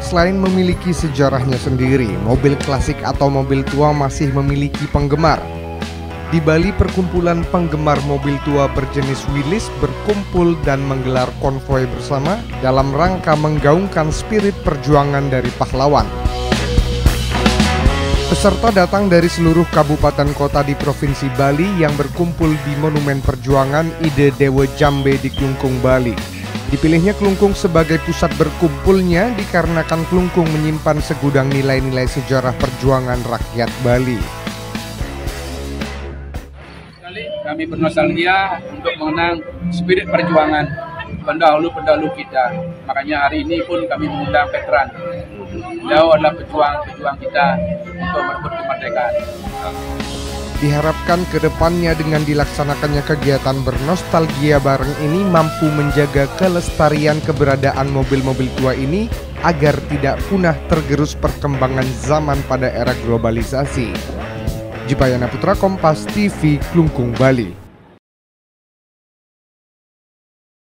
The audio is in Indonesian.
Selain memiliki sejarahnya sendiri, mobil klasik atau mobil tua masih memiliki penggemar. Di Bali, perkumpulan penggemar mobil tua berjenis Willys berkumpul dan menggelar konvoi bersama dalam rangka menggaungkan spirit perjuangan dari pahlawan. Peserta datang dari seluruh kabupaten kota di Provinsi Bali yang berkumpul di Monumen Perjuangan Ide Dewa Jambe di Klungkung, Bali. Dipilihnya Klungkung sebagai pusat berkumpulnya dikarenakan Klungkung menyimpan segudang nilai-nilai sejarah perjuangan rakyat Bali. Kami bernostalgia untuk mengenang spirit perjuangan pendahulu-pendahulu kita. Makanya hari ini pun kami mengundang veteran. Beliau adalah pejuang kita untuk merebut kemerdekaan. Diharapkan ke depannya dengan dilaksanakannya kegiatan bernostalgia bareng ini mampu menjaga kelestarian keberadaan mobil-mobil tua ini agar tidak punah tergerus perkembangan zaman pada era globalisasi. Jipayana Putra, Kompas TV, Klungkung, Bali.